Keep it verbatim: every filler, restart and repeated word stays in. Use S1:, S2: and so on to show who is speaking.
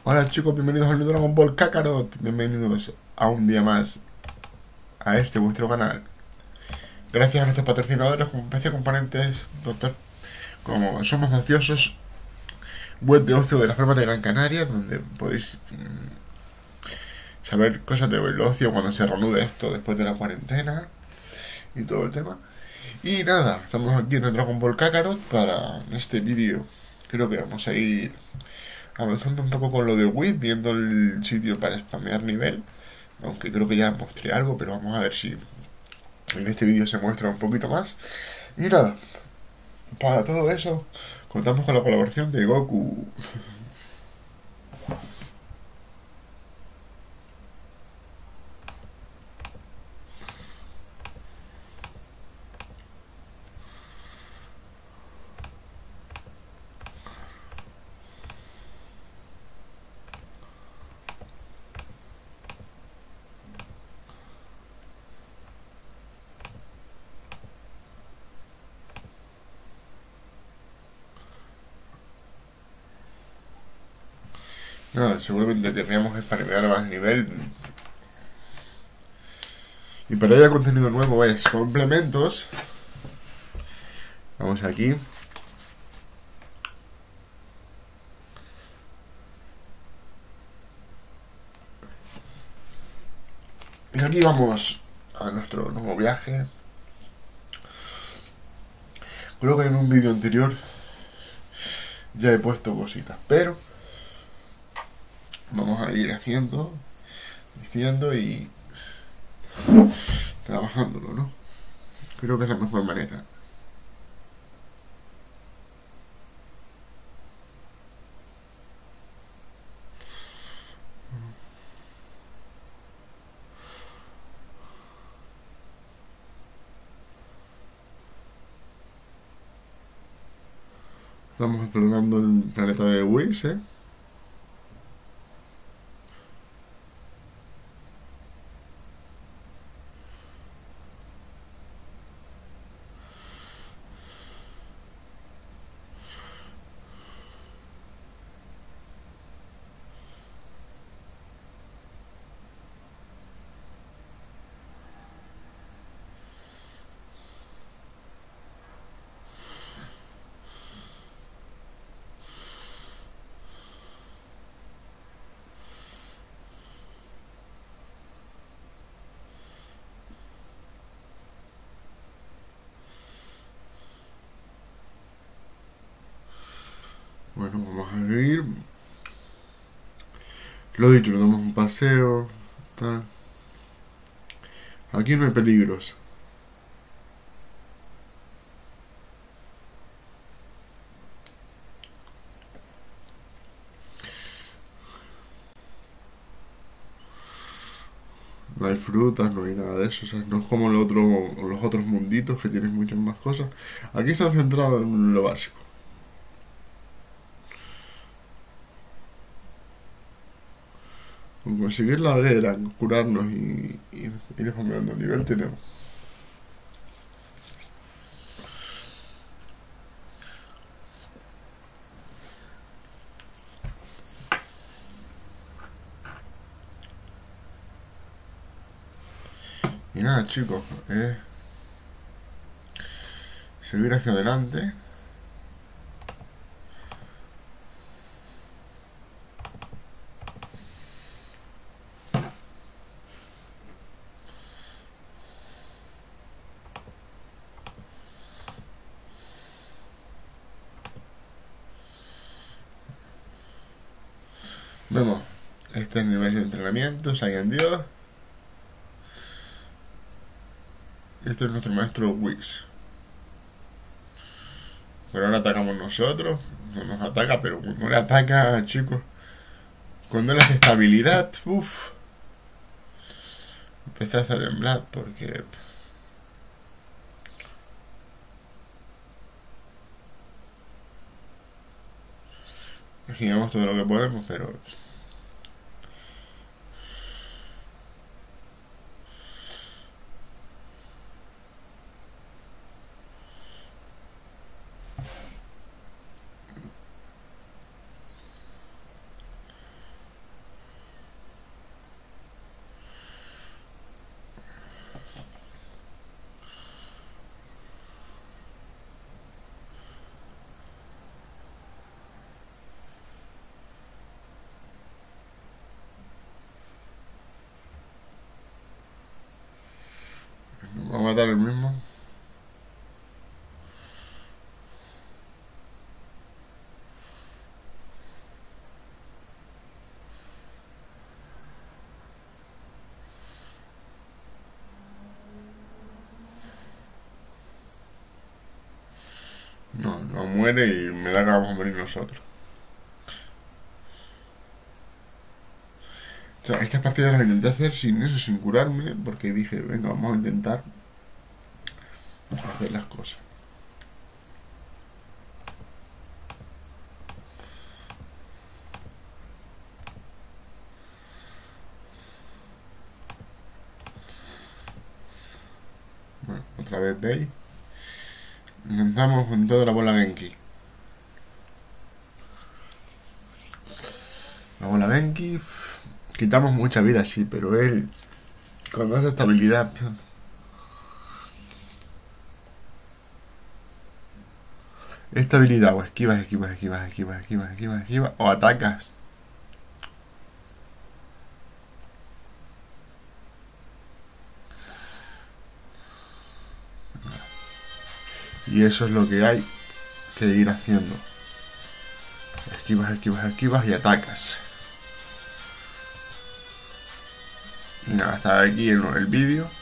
S1: Hola chicos, bienvenidos al Dragon Ball Kakarot. Bienvenidos a un día más a este vuestro canal. Gracias a nuestros patrocinadores como P C Componentes, Doctor, como Somos Ociosos, web de ocio de la Palma de Gran Canaria, donde podéis mmm, saber cosas del ocio cuando se reanude esto después de la cuarentena y todo el tema. Y nada, estamos aquí en el Dragon Ball Kakarot para este vídeo. Creo que vamos a ir avanzando un poco con lo de Wii, viendo el sitio para spamear nivel. Aunque creo que ya mostré algo, pero vamos a ver si en este vídeo se muestra un poquito más. Y nada, para todo eso contamos con la colaboración de Goku. Nada, seguramente querríamos spamear más nivel. Y para ello el contenido nuevo es complementos. Vamos aquí. Y aquí vamos a nuestro nuevo viaje. Creo que en un vídeo anterior ya he puesto cositas, pero vamos a ir haciendo, diciendo y trabajándolo, ¿no? Creo que es la mejor manera. Estamos explorando el planeta de Whis, ¿eh? Bueno, vamos a ir. Lo dicho, nos damos un paseo. Tal. Aquí no hay peligros. No hay frutas, no hay nada de eso. O sea, no es como lo otro, los otros munditos que tienen muchas más cosas. Aquí se han centrado en lo básico. Con conseguir la hoguera, curarnos y, y ir cambiando el nivel tenemos. Y nada, chicos, eh, seguir hacia adelante. Vemos, este es el nivel de entrenamiento, Saiyan Dios. Este es nuestro maestro Whis. Pero ahora atacamos nosotros. No nos ataca, pero cuando le ataca, chicos, cuando le hace estabilidad, uff, empezás a temblar porque giramos todo lo que podemos, pero dar el mismo. No, no muere y me da que vamos a morir nosotros. O sea, estas partidas las intenté hacer sin eso, sin curarme, porque dije, venga, vamos a intentar hacer las cosas. Bueno, otra vez veis. Lanzamos con toda la bola Genki. La bola Genki. Quitamos mucha vida, sí, pero él, cuando hace estabilidad, estabilidad, o esquivas, esquivas, esquivas, esquivas, esquivas, esquivas, esquivas, o atacas. Y eso es lo que hay que ir haciendo. Esquivas, esquivas, esquivas y atacas. Y nada, hasta aquí el, el vídeo.